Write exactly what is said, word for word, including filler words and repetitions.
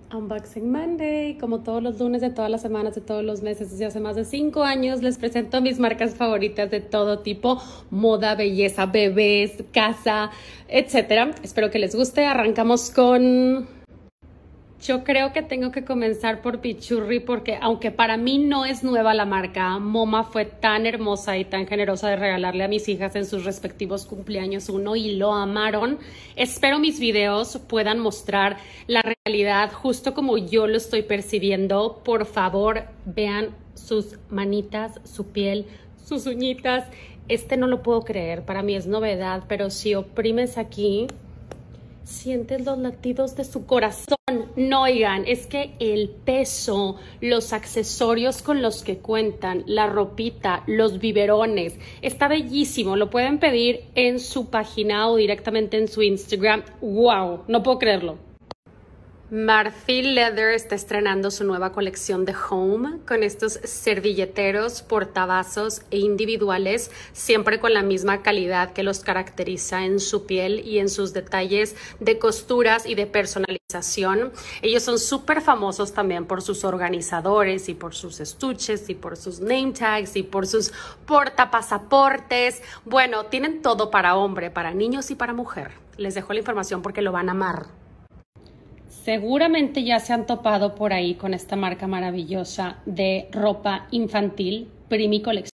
Unboxing Monday, como todos los lunes de todas las semanas, de todos los meses, desde hace más de cinco años, les presento mis marcas favoritas de todo tipo, moda, belleza, bebés, casa, etcétera. Espero que les guste. Arrancamos con... Yo creo que tengo que comenzar por Pichurri porque aunque para mí no es nueva la marca, Moma fue tan hermosa y tan generosa de regalarle a mis hijas en sus respectivos cumpleaños uno y lo amaron. Espero mis videos puedan mostrar la realidad justo como yo lo estoy percibiendo. Por favor, vean sus manitas, su piel, sus uñitas. Este no lo puedo creer, para mí es novedad, pero si oprimes aquí... sientes los latidos de su corazón. No, oigan, es que el peso, los accesorios con los que cuentan, la ropita, los biberones, está bellísimo. Lo pueden pedir en su página o directamente en su Instagram. ¡Wow! No puedo creerlo. Marfil Leather está estrenando su nueva colección de home con estos servilleteros, portavasos e individuales, siempre con la misma calidad que los caracteriza en su piel y en sus detalles de costuras y de personalización. Ellos son súper famosos también por sus organizadores y por sus estuches y por sus name tags y por sus portapasaportes. Bueno, tienen todo para hombre, para niños y para mujer. Les dejo la información porque lo van a amar. Seguramente ya se han topado por ahí con esta marca maravillosa de ropa infantil, Primi Colección.